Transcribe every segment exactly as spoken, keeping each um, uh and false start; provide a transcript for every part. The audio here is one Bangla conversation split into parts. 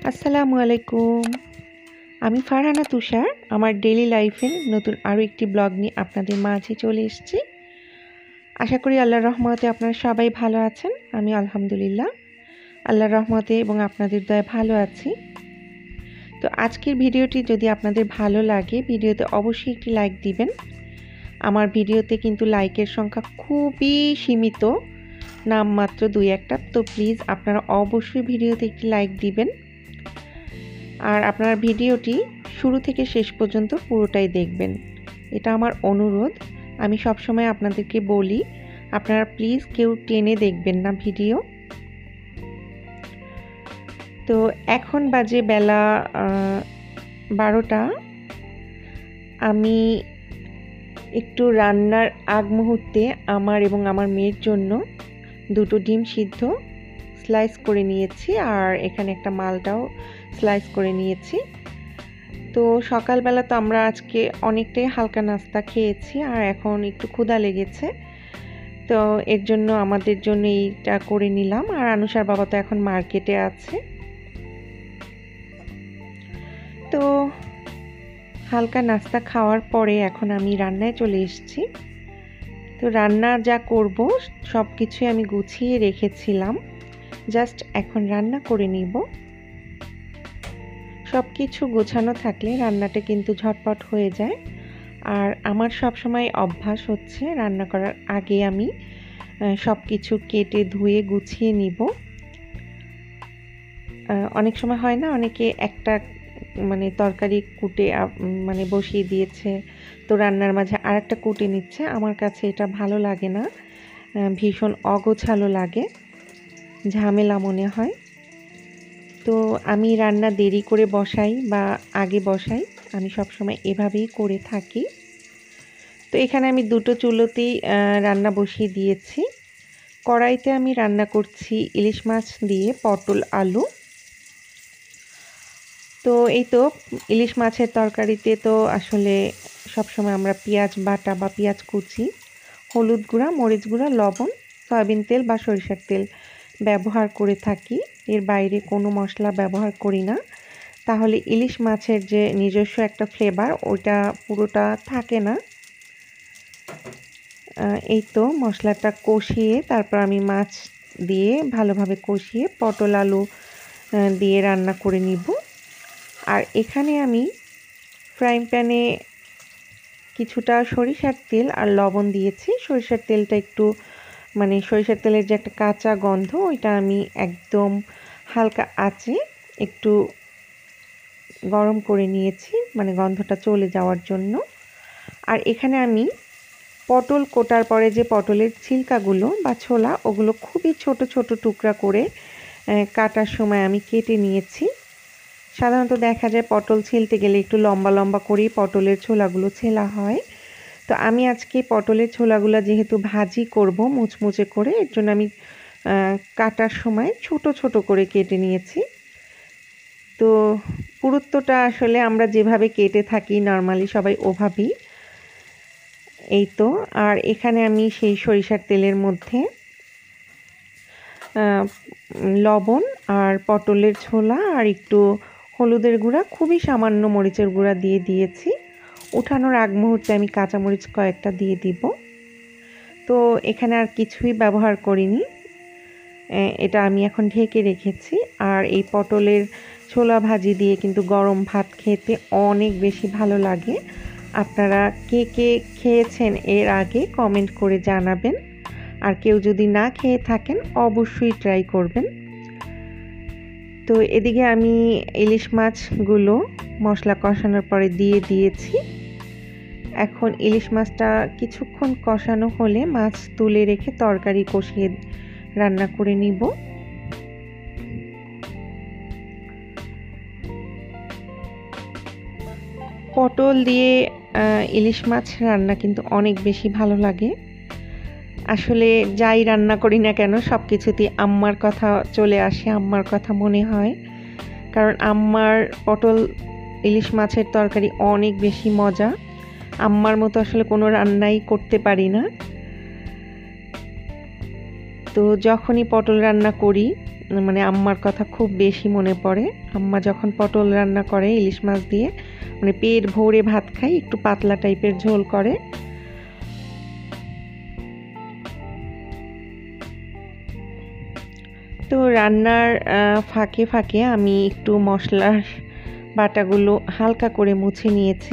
আসসালামু আলাইকুম। আমি ফারহানা তুষার আমার ডেইলি লাইফের নতুন আরও একটি ব্লগ নিয়ে আপনাদের মাঝে চলে এসেছি। আশা করি আল্লাহর রহমতে আপনারা সবাই ভালো আছেন। আমি আলহামদুলিল্লাহ আল্লাহর রহমতে এবং আপনাদের দয়ায় ভালো আছি। তো আজকের ভিডিওটি যদি আপনাদের ভালো লাগে ভিডিওতে অবশ্যই একটি লাইক দিবেন। আমার ভিডিওতে কিন্তু লাইকের সংখ্যা খুবই সীমিত, নামমাত্র দুই একটা। তো প্লিজ আপনারা অবশ্যই ভিডিওতে একটি লাইক দিবেন আর আপনার ভিডিওটি শুরু থেকে শেষ পর্যন্ত পুরোটাই দেখবেন, এটা আমার অনুরোধ। আমি সবসময় আপনাদেরকে বলি আপনারা প্লিজ কেউ টেনে দেখবেন না ভিডিও। তো এখন বাজে বেলা বারোটা। আমি একটু রান্নার আগ মুহূর্তে আমার এবং আমার মেয়ের জন্য দুটো ডিম সিদ্ধ স্লাইস করে নিয়েছি আর এখানে একটা মালটাও স্লাইস করে নিয়েছি। তো সকালবেলা তো আমরা আজকে অনেকটাই হালকা নাস্তা খেয়েছি আর এখন একটু ক্ষুধা লেগেছে, তো এর জন্য আমাদের জন্য এইটা করে নিলাম। আর আনুষার বাবা তো এখন মার্কেটে আছে। তো হালকা নাস্তা খাওয়ার পরে এখন আমি রান্নায় চলে এসেছি। তো রান্না যা করব সব কিছুই আমি গুছিয়ে রেখেছিলাম, জাস্ট এখন রান্না করে নিব। সব কিছু গোছানো থাকলে রান্নাটা কিন্তু ঝটপট হয়ে যায়। আর আমার সব সময় অভ্যাস হচ্ছে রান্না করার আগে আমি সব কিছু কেটে ধুয়ে গুছিয়ে নিব। অনেক সময় হয় না, অনেকে একটা মানে তরকারি কুটে মানে বসিয়ে দিয়েছে, তো রান্নার মাঝে আর একটা কুটে নিচ্ছে। আমার কাছে এটা ভালো লাগে না, ভীষণ অগোছালো লাগে, ঝামেলা মনে হয়। তো আমি রান্না দেরি করে বসাই বা আগে বসাই, আমি সবসময় এভাবেই করে থাকি। তো এখানে আমি দুটো চুলোতেই রান্না বসিয়ে দিয়েছি। কড়াইতে আমি রান্না করছি ইলিশ মাছ দিয়ে পটল আলু। তো এই তো ইলিশ মাছের তরকারিতে তো আসলে সবসময় আমরা পেঁয়াজ বাটা বা পেঁয়াজ কুচি, হলুদ গুঁড়া, মরিচ গুঁড়া, লবণ, সয়াবিন তেল বা সরিষার তেল ব্যবহার করে থাকি। এর বাইরে কোনো মশলা ব্যবহার করি না, তাহলে ইলিশ মাছের যে নিজস্ব একটা ফ্লেভার ওটা পুরোটা থাকে না। এই তো মশলাটা কষিয়ে তারপর আমি মাছ দিয়ে ভালোভাবে কষিয়ে পটল আলু দিয়ে রান্না করে নিব। আর এখানে আমি ফ্রাইং প্যানে কিছুটা সরিষার তেল আর লবণ দিয়েছি। সরিষার তেলটা একটু মানে সরিষার তেলের যে একটা কাঁচা গন্ধ ওইটা আমি একদম হালকা আঁচে একটু গরম করে নিয়েছি, মানে গন্ধটা চলে যাওয়ার জন্য। আর এখানে আমি পটল কোটার পরে যে পটলের ছিলকাগুলো বা ছোলা ওগুলো খুবই ছোট ছোট টুকরা করে কাটার সময় আমি কেটে নিয়েছি। সাধারণত দেখা যায় পটল ছিলতে গেলে একটু লম্বা লম্বা করেই পটলের ছোলাগুলো ছেলা হয়। তো আমি আজকে পটলের ছোলাগুলো যেহেতু ভাজি করব মুচমুচে করে, এর জন্য আমি কাটার সময় ছোট ছোট করে কেটে নিয়েছি। তো পুরুত্বটা আসলে আমরা যেভাবে কেটে থাকি নর্মালি সবাই ওভাবেই। এই তো আর এখানে আমি সেই সরিষার তেলের মধ্যে লবণ আর পটলের ছোলা আর একটু হলুদের গুঁড়া, খুবই সামান্য মরিচের গুঁড়া দিয়ে দিয়েছি। উঠানোর আগ মুহূর্তে আমি কাঁচামরিচ কয়েকটা দিয়ে দিব। তো এখানে আর কিছুই ব্যবহার করিনি, এটা আমি এখন ঢেকে রেখেছি। আর এই পটলের ছোলা ভাজি দিয়ে কিন্তু গরম ভাত খেতে অনেক বেশি ভালো লাগে। আপনারা কে কে খেয়েছেন এর আগে কমেন্ট করে জানাবেন, আর কেউ যদি না খেয়ে থাকেন অবশ্যই ট্রাই করবেন। তো এদিকে আমি ইলিশ মাছগুলো মশলা কষানোর পরে দিয়ে দিয়েছি। এখন ইলিশ মাছটা কিছুক্ষণ কষানো হলে মাছ তুলে রেখে তরকারি কষিয়ে রান্না করে নিব। পটল দিয়ে ইলিশ মাছ রান্না কিন্তু অনেক বেশি ভালো লাগে। আসলে যাই রান্না করি না কেন সব কিছুতেই আম্মার কথা চলে আসে, আম্মার কথা মনে হয়। কারণ আম্মার পটল ইলিশ মাছের তরকারি অনেক বেশি মজা। আম্মার মতো আসলে কোনো রান্নাই করতে পারি না। তো যখনই পটল রান্না করি মানে আম্মার কথা খুব বেশি মনে পড়ে। আম্মা যখন পটল রান্না করে ইলিশ মাছ দিয়ে, মানে পেট ভরে ভাত খাই, একটু পাতলা টাইপের ঝোল করে। তো রান্নার ফাঁকে ফাঁকে আমি একটু মশলার বাটাগুলো হালকা করে মুছে নিয়েছি।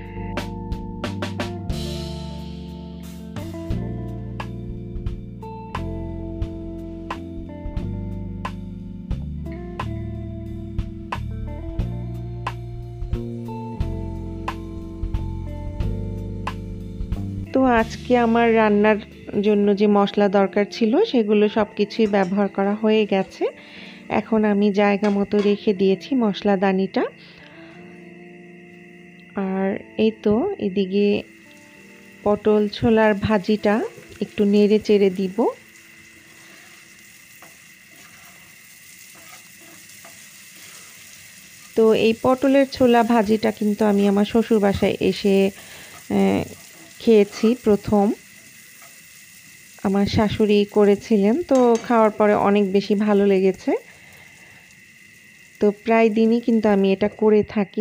তো আজকে আমার রান্নার জন্য যে মশলা দরকার ছিল সেগুলো সব কিছুই ব্যবহার করা হয়ে গেছে। এখন আমি জায়গা মতো রেখে দিয়েছি মশলাদানিটা। আর এই তো এদিকে পটল ছোলার ভাজিটা একটু নেড়ে চেড়ে দিব। তো এই পটলের ছোলা ভাজিটা কিন্তু আমি আমার শ্বশুর বাসায় এসে খেয়েছি প্রথম। আমার শাশুড়ি করেছিলেন, তো খাওয়ার পরে অনেক বেশি ভালো লেগেছে। তো প্রায় দিনই কিন্তু আমি এটা করে থাকি।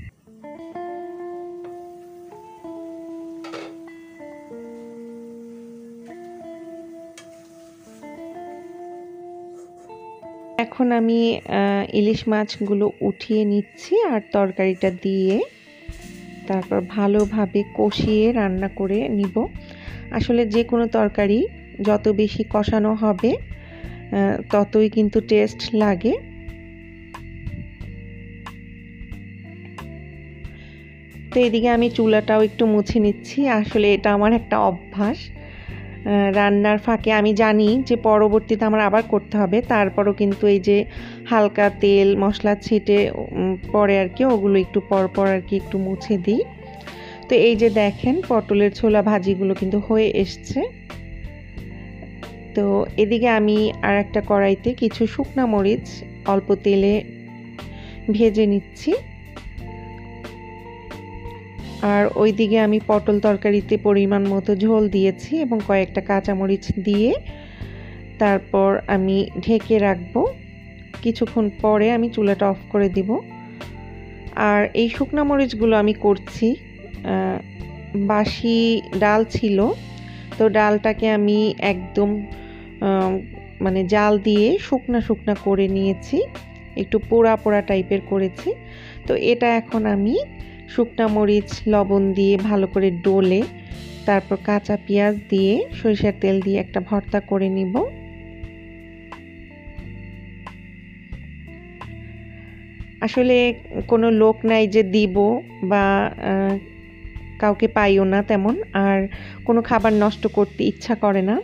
এখন আমি ইলিশ মাছগুলো উঠিয়ে নিচ্ছি আর তরকারিটা দিয়ে তারপর ভালোভাবে কষিয়ে রান্না করে নিব। আসলে যে কোনো তরকারি যত বেশি কষানো হবে ততই কিন্তু টেস্ট লাগে। তো এদিকে আমি চুলাটাও একটু মুছে নিচ্ছি। আসলে এটা আমার একটা অভ্যাস, রান্নার ফাঁকে আমি জানি যে পরবর্তীতে আমার আবার করতে হবে, তারপরও কিন্তু এই যে হালকা তেল মশলা ছিটে পরে আর কি ওগুলো একটু পর পর আর কি একটু মুছে দিই। তো এই যে দেখেন পটলের ছোলা ভাজিগুলো কিন্তু হয়ে এসছে। তো এদিকে আমি আর একটা কড়াইতে কিছু শুকনা মরিচ অল্প তেলে ভেজে নিচ্ছি। আর ওইদিকে আমি পটল তরকারিতে পরিমাণ মতো ঝোল দিয়েছি এবং কয়েকটা কাঁচামরিচ দিয়ে তারপর আমি ঢেকে রাখবো। কিছুক্ষণ পরে আমি চুলাটা অফ করে দিব। আর এই শুকনা মরিচগুলো আমি করছি, বাসি ডাল ছিল, তো ডালটাকে আমি একদম মানে জাল দিয়ে শুকনা শুকনা করে নিয়েছি, একটু পোড়া পোড়া টাইপের করেছি। তো এটা এখন আমি শুকনা মরিচ লবণ দিয়ে ভালো করে ডলে তারপর কাঁচা পেঁয়াজ দিয়ে সরিষার তেল দিয়ে একটা ভর্তা করে নিব। আসলে কোনো লোক নাই যে দিব বা কাউকে পাইও না তেমন, আর কোনো খাবার নষ্ট করতে ইচ্ছা করে না।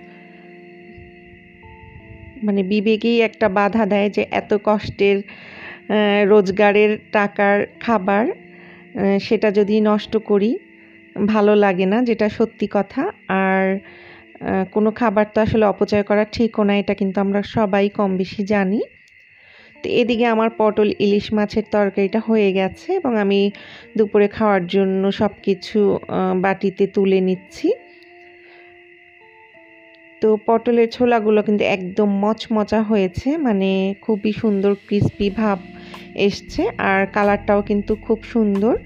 মানে বিবেকেই একটা বাধা দেয় যে এত কষ্টের রোজগারের টাকার খাবার সেটা যদি নষ্ট করি ভালো লাগে না, যেটা সত্যি কথা। আর কোনো খাবার তো আসলে অপচয় করা ঠিকও না, এটা কিন্তু আমরা সবাই কম বেশি জানি। তো এদিকে আমার পটল ইলিশ মাছের তরকারিটা হয়ে গেছে এবং আমি দুপুরে খাওয়ার জন্য সব কিছু বাটিতে তুলে নিচ্ছি। তো পটলের ছোলাগুলো কিন্তু একদম মচমচা হয়েছে, মানে খুবই সুন্দর ক্রিস্পি ভাব এসছে আর কালারটাও কিন্তু খুব সুন্দর।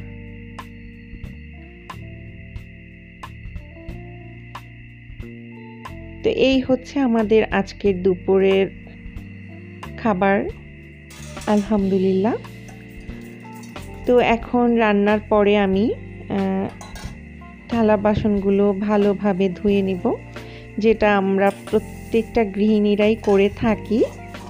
তো এই হচ্ছে আমাদের আজকের দুপুরের খাবার, আলহামদুলিল্লাহ। তো এখন রান্নার পরে আমি থালা বাসনগুলো ভালোভাবে ধুয়ে নিব, যেটা আমরা প্রত্যেকটা গৃহিণীরাই করে থাকি।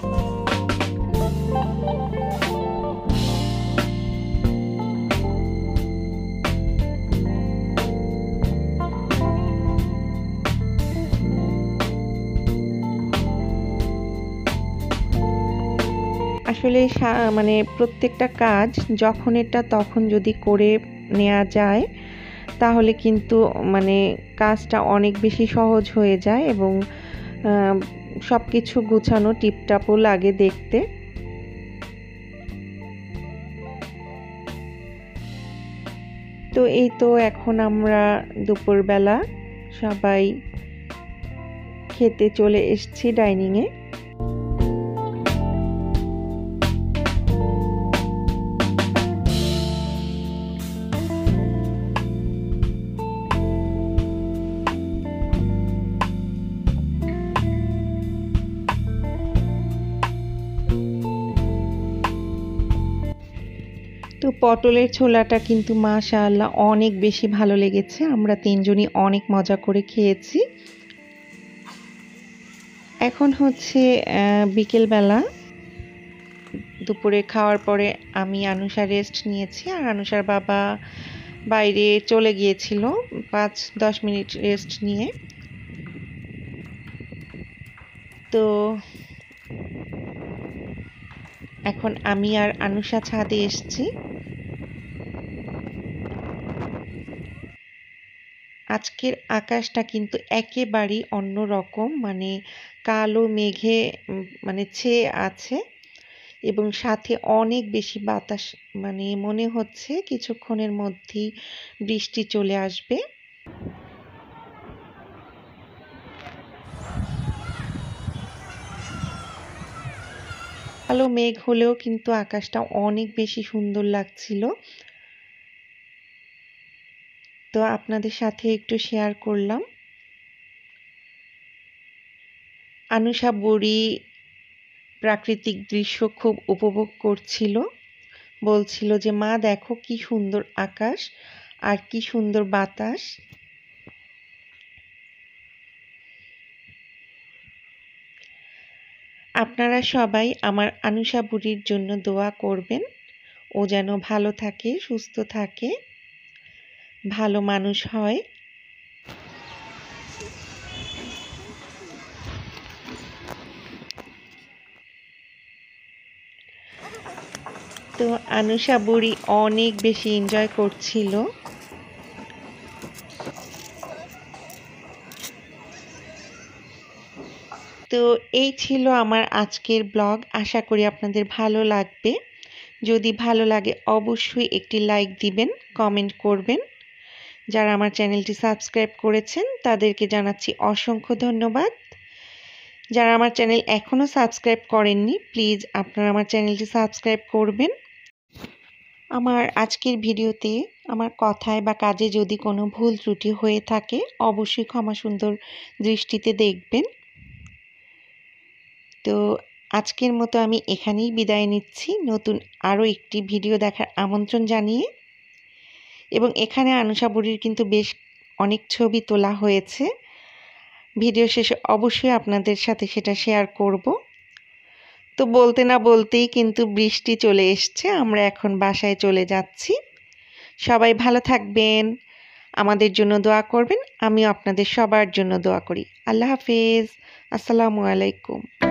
আসলে মানে প্রত্যেকটা কাজ যখন এটা তখন যদি করে নেওয়া যায় তাহলে কিন্তু মানে কাজটা অনেক বেশি সহজ হয়ে যায় এবং সব কিছু গুছানো টিপটাপও লাগে দেখতে। তো এই তো এখন আমরা দুপুরবেলা সবাই খেতে চলে এসেছি ডাইনিংয়ে। পটলের ছোলাটা কিন্তু মাশাআল্লাহ অনেক বেশি ভালো লেগেছে। আমরা তিনজনই অনেক মজা করে খেয়েছি। এখন হচ্ছে বিকেলবেলা, দুপুরে খাওয়ার পরে আমি আনুষা রেস্ট নিয়েছি, আর আনুষার বাবা বাইরে চলে গিয়েছিল পাঁচ দশ মিনিট রেস্ট নিয়ে। তো এখন আমি আর আনুষা ছাদে এসেছি। আজকের আকাশটা কিন্তু একেবারেই অন্যরকম, মানে কালো মেঘে মানে ছেয়ে আছে এবং সাথে অনেক বেশি বাতাস, মানে মনে হচ্ছে কিছুক্ষণের মধ্যেই বৃষ্টি চলে আসবে। কালো মেঘ হলেও কিন্তু আকাশটা অনেক বেশি সুন্দর লাগছিল। তো আপনাদের সাথে একটু শেয়ার করলাম। আনুষা বুড়ি প্রাকৃতিক দৃশ্য খুব উপভোগ করছিল, বলছিল যে মা দেখো কি সুন্দর আকাশ আর কি সুন্দর বাতাস। আপনারা সবাই আমার আনুষা বুড়ির জন্য দোয়া করবেন, ও যেন ভালো থাকে, সুস্থ থাকে, ভালো মানুষ হয়। তো আনুষা বুড়ি অনেক বেশি এনজয় করছিল। তো এই ছিল আমার আজকের ব্লগ। আশা করি আপনাদের ভালো লাগবে। যদি ভালো লাগে অবশ্যই একটি লাইক দিবেন, কমেন্ট করবেন। যারা আমার চ্যানেলটি সাবস্ক্রাইব করেছেন তাদেরকে জানাচ্ছি অসংখ্য ধন্যবাদ। যারা আমার চ্যানেল এখনও সাবস্ক্রাইব করেননি, প্লিজ আপনারা আমার চ্যানেলটি সাবস্ক্রাইব করবেন। আমার আজকের ভিডিওতে আমার কথায় বা কাজে যদি কোনো ভুল ত্রুটি হয়ে থাকে অবশ্যই ক্ষমা সুন্দর দৃষ্টিতে দেখবেন। তো আজকের মতো আমি এখানেই বিদায় নিচ্ছি, নতুন আরও একটি ভিডিও দেখার আমন্ত্রণ জানিয়ে। এবং এখানে আনুষা বুড়ির কিন্তু বেশ অনেক ছবি তোলা হয়েছে, ভিডিও শেষে অবশ্যই আপনাদের সাথে সেটা শেয়ার করব। তো বলতে না বলতেই কিন্তু বৃষ্টি চলে এসছে, আমরা এখন বাসায় চলে যাচ্ছি। সবাই ভালো থাকবেন, আমাদের জন্য দোয়া করবেন, আমিও আপনাদের সবার জন্য দোয়া করি। আল্লাহ হাফেজ, আসসালামু আলাইকুম।